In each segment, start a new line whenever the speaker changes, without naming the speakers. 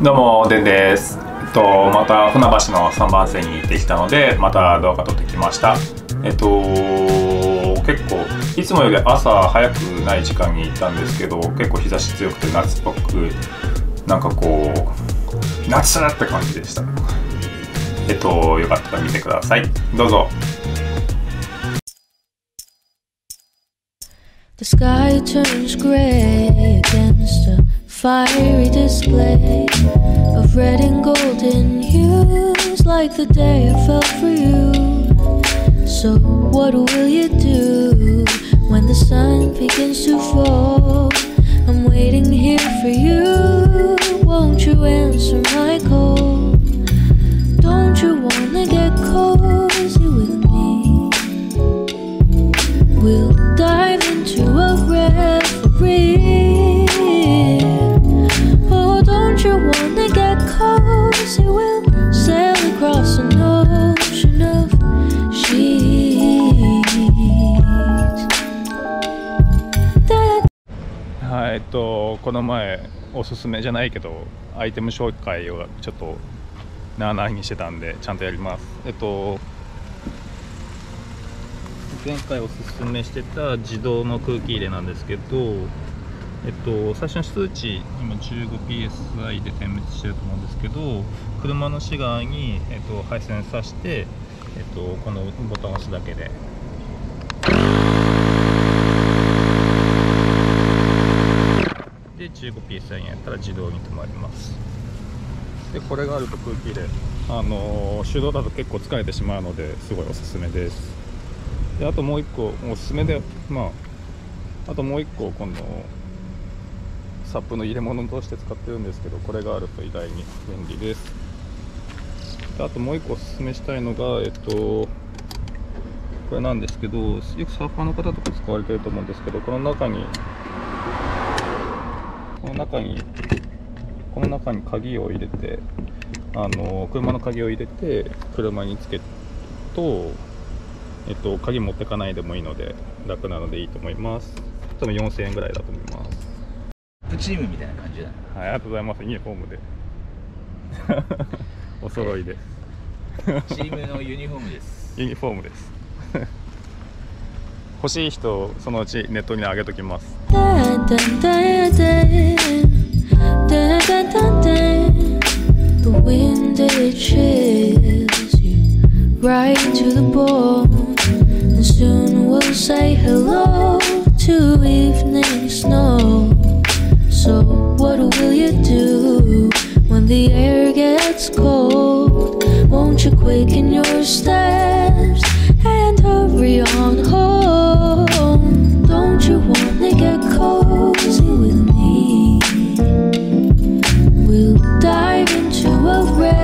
どうも、でんです。また船橋の3番線に行ってきたので、また動画撮ってきました。結構いつもより朝早くない時間に行ったんですけど、結構日差し強くて夏っぽく、なんかこう夏って感じでした。よかったら見てください。どうぞ。
The sky turns gray against a fiery display of red and golden hues, like the day I fell for you. So what will you do when the sun begins to fall? I'm waiting here for you. Won't you answer my call? Don't you wanna get cozy with me? We'll dive into a reverie. Oh, don't you wanna get cozy? We'll sail across an ocean of sheets.
はい、この前おすすめじゃないけどアイテム紹介をちょっとなあなあにしてたんでちゃんとやります。前回おすすめしてた自動の空気入れなんですけど、最初の数値今 15psi で点滅してると思うんですけど、車のシガーに、配線挿して、このボタンを押すだけで15psi にやったら自動に止まります。でこれがあると空気入れ手動だと結構疲れてしまうのですごいおすすめです。であともう一個おすすめで、あともう一個今度サップの入れ物として使ってるんですけど、これがあると意外に便利です。であともう一個おすすめしたいのがこれなんですけど、よくサーファーの方とか使われてると思うんですけど、この中に鍵を入れて車の鍵を入れて車につけると鍵持ってかないでもいいので楽なのでいいと思います。多分4000円ぐらいだと思います。
プチームみたいな感じだね。
はい、ありがとうございます。ユニフォームでお揃いで
チームのユニフォームです。
ユニフォームです欲しい人そのうちネットに上げときます。
The wind it chills you right to the bone, and soon we'll say hello to evening snow. So what will you do when the air gets cold? Won't you quicken your steps and hurry on home? Don't you wanna get cozy with me? We'll dive into a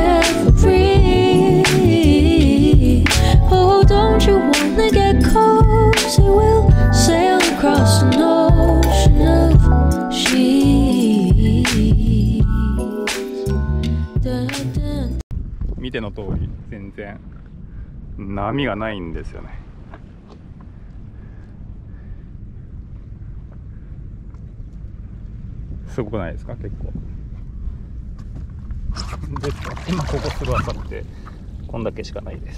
reverie. Oh, don't you wanna get cozy? We'll sail across an ocean of sheets.
見ての通り全然波がないんですよね。すごくないですか？結構で今ここすぐ浅くてこんだけしかないです。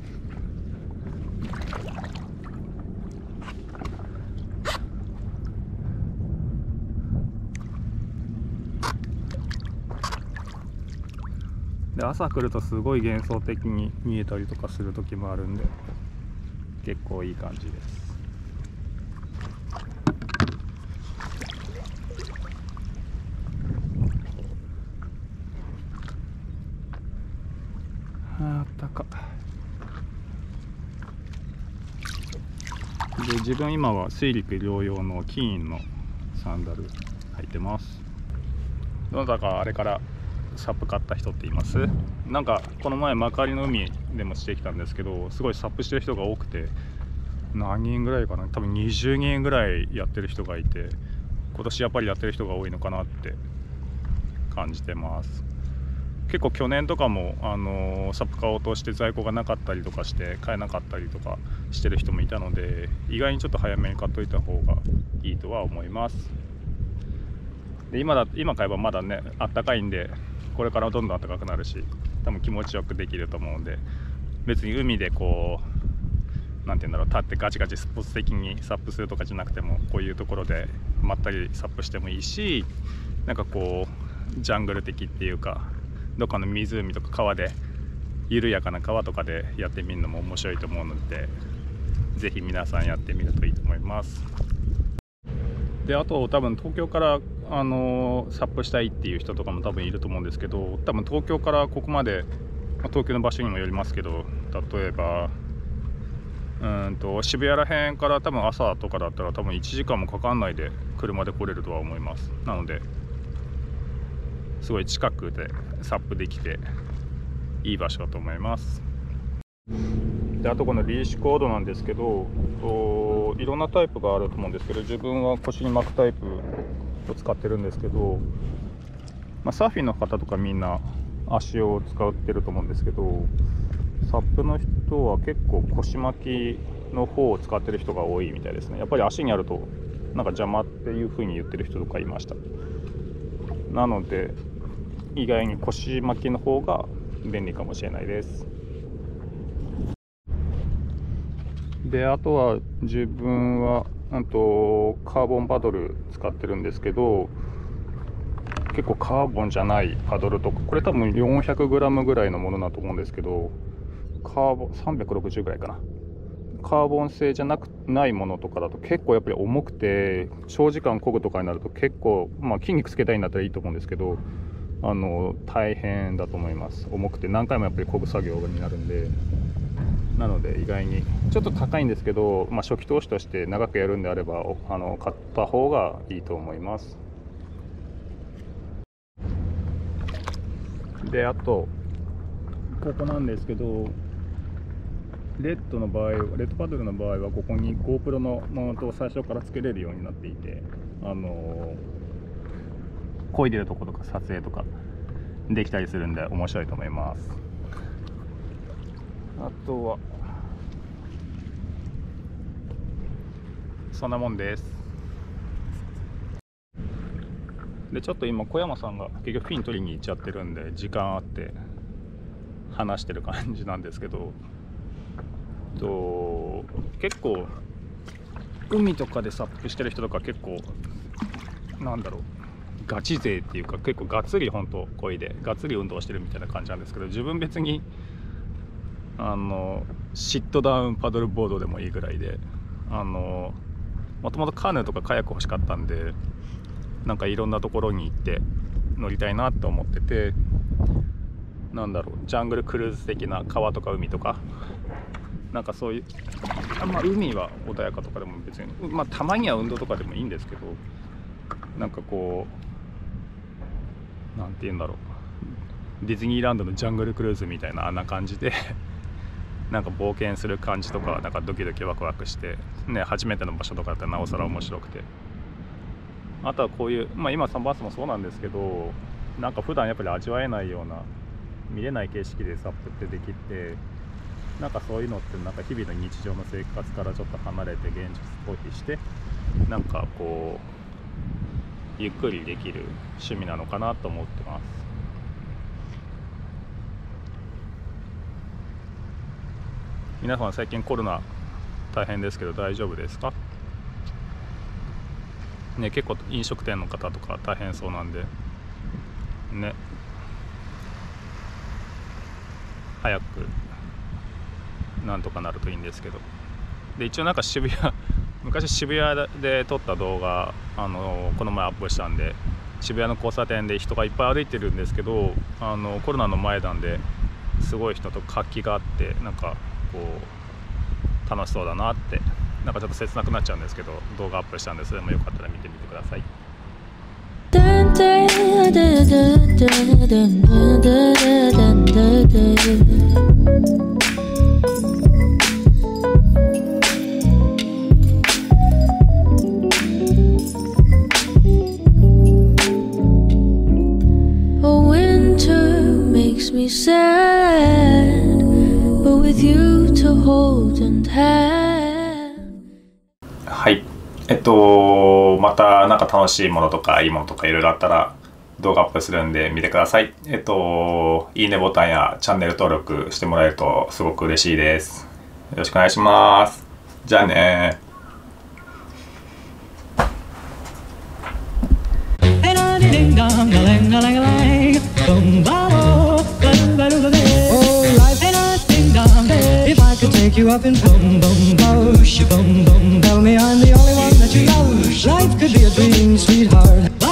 で朝来るとすごい幻想的に見えたりとかする時もあるんで結構いい感じです。あったかで自分今は水陸両用のキーンのサンダル履いてます。どなたかあれからサップ買った人っています？なんかこの前幕張の海でもしてきたんですけど、すごいサップしてる人が多くて、何人ぐらいかな、多分20人ぐらいやってる人がいて、今年やっぱりやってる人が多いのかなって感じてます。結構去年とかもサップ買おうとして在庫がなかったりとかして買えなかったりとかしてる人もいたので、意外にちょっと早めに買っといた方がいいとは思います。 で今買えばまだねあったかいんで、これからどんどん暖かくなるし、多分気持ちよくできると思うんで、別に海でこうなんていうんだろう、立ってガチガチスポーツ的にサップするとかじゃなくても、こういうところでまったりサップしてもいいし、なんかこうジャングル的っていうか、どっかの湖とか川で緩やかな川とかでやってみるのも面白いと思うので、ぜひ皆さんやってみるといいと思います。であと多分東京からサップしたいっていう人とかも多分いると思うんですけど、多分東京からここまで、東京の場所にもよりますけど、例えば渋谷ら辺から多分朝とかだったら多分1時間もかかんないで車で来れるとは思います。なのですごい近くでサップできていい場所だと思います。であとこのリーシュコードなんですけど、いろんなタイプがあると思うんですけど、自分は腰に巻くタイプを使ってるんですけど、サーフィンの方とかみんな足を使ってると思うんですけど、サップの人は結構腰巻きの方を使ってる人が多いみたいですね。やっぱり足にあるとなんか邪魔っていう風に言ってる人とかいました。なので意外に腰巻きの方が便利かもしれないです。であとは自分はカーボンパドル使ってるんですけど、結構カーボンじゃないパドルとか、これ多分 400g ぐらいのものだと思うんですけど、カーボン360ぐらいかな、カーボン製じゃないものとかだと結構やっぱり重くて、長時間漕ぐとかになると結構、筋肉つけたいんだったらいいと思うんですけど、大変だと思います。重くて何回もやっぱり漕ぐ作業になるんで。なので意外にちょっと高いんですけど、初期投資として長くやるんであれば買った方がいいと思います。であとここなんですけど、レッドパドルの場合はここに GoPro のものと最初からつけれるようになっていて、漕いでるとことか撮影とかできたりするんで面白いと思います。あとはそんなもんです。でちょっと今小山さんが結局フィン取りに行っちゃってるんで、時間あって話してる感じなんですけど、結構海とかでサップしてる人とか結構ガチ勢っていうか、結構がっつり本当漕いでがっつり運動してるみたいな感じなんですけど、自分別にシットダウンパドルボードでもいいぐらいで、もともとカヌーとかカヤック欲しかったんで、なんかいろんなところに行って乗りたいなと思ってて、ジャングルクルーズ的な川とか海とか、なんかそういう海は穏やかとかでも別に、たまには運動とかでもいいんですけど、なんかこうなんて言うんだろう、ディズニーランドのジャングルクルーズみたいなあんな感じでなんか冒険する感じとか、なんかドキドキワクワクしてね、初めての場所とかだったらなおさら面白くて、あとはこういう今サンバースもそうなんですけど、なんか普段やっぱり味わえないような見れない景色でサップってできて、なんかそういうのってなんか日々の日常の生活からちょっと離れて現実逃避して、なんかこうゆっくりできる趣味なのかなと思ってます。皆さん最近コロナ大変ですけど大丈夫ですかね。結構飲食店の方とか大変そうなんでね、早くなんとかなるといいんですけど。で一応なんか昔渋谷で撮った動画この前アップしたんで、渋谷の交差点で人がいっぱい歩いてるんですけど、コロナの前なんですごい人と活気があって、なんかこう楽しそうだなって、なんかちょっと切なくなっちゃうんですけど、動画アップしたんで、それもよかったら見てみてください。
Me sad, but with you to hold and have.
はい、 またなんか楽しいものとかいいものとかいろいろあったら動画アップするんで見てください。いいねボタンやチャンネル登録してもらえるとすごく嬉しいです。よろしくお願いします。じゃあねー。
Take you up and boom boom boom, boom boom. Tell me I'm the only one that you love. Life could be a dream, sweetheart.